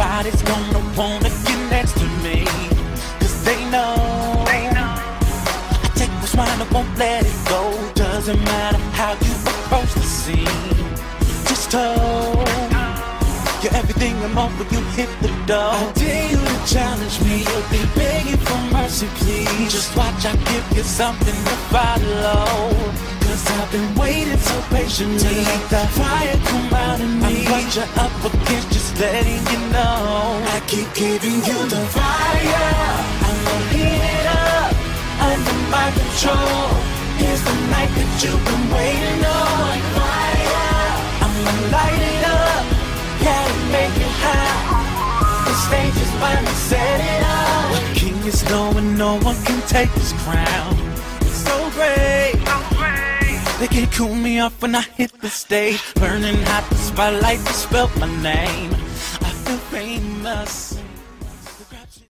Everybody's gonna wanna get next to me, 'cause they know I take what's mine, I won't let it go. Doesn't matter how you approach the scene, just told you're everything and more when you hit the door. I dare you to challenge me, you'll be begging for mercy, please. Just watch, I give you something to follow, 'cause I've been waiting so patiently. Let the fire come out of me. I'm what you're up against, just letting you know. I keep giving you the fire, I'm gonna heat it up under my control. Here's the night that you've been waiting on. Fire, I'm gonna light it up, gotta make it hot. The stage is mine, to set it up. The king is knowing no one can take his crown. It's so great, they can't cool me off when I hit the stage. Burning hot, the spotlight just spelled my name. I feel famous.